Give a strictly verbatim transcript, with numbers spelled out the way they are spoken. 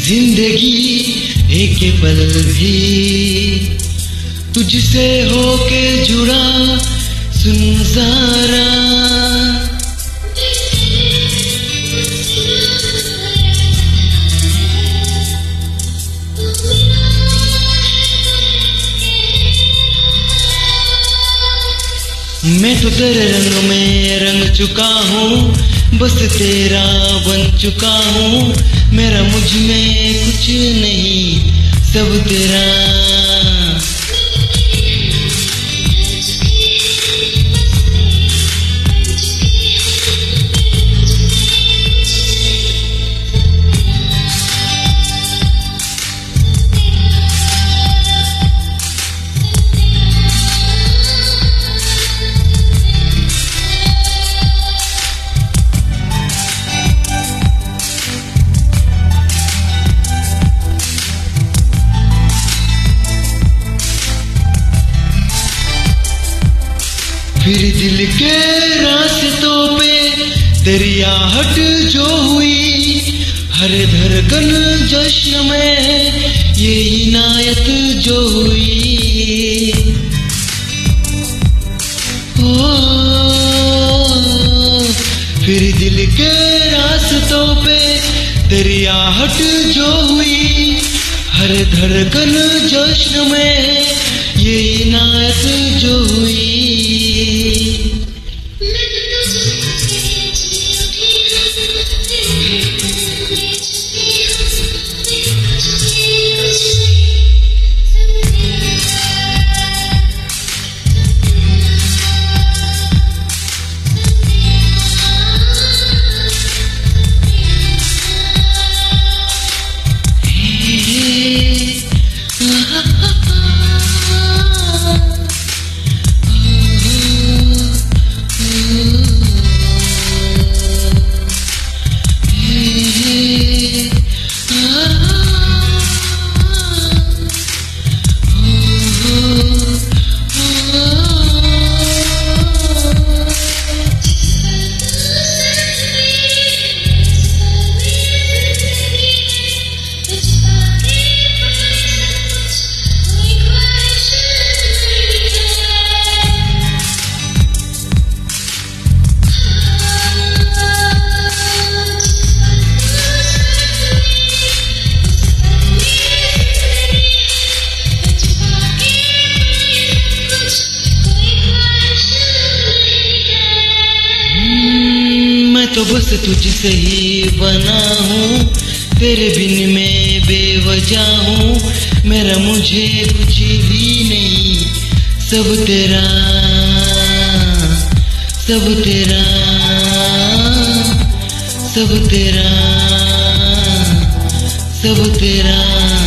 जिंदगी एक पल भी तुझसे होके जुड़ा, सुन ज़रा मैं तो तेरे रंग में रंग चुका हूँ, बस तेरा बन चुका हूँ। मेरा मुझ में कुछ नहीं, सब तेरा। फिर दिल के रास्तों पे तेरी आहट जो हुई, हर धड़कन जश्न में ये इनायत जो हुई। ओ, फिर दिल के रास्तों पे तेरी आहट जो हुई, हर धड़कन जश्न में ये इनायत जो हुई। तो बस तुझसे ही बना हूँ, तेरे बिन मैं बेवजह हूँ। मेरा मुझे कुछ भी नहीं, सब तेरा, सब तेरा, सब तेरा, सब तेरा।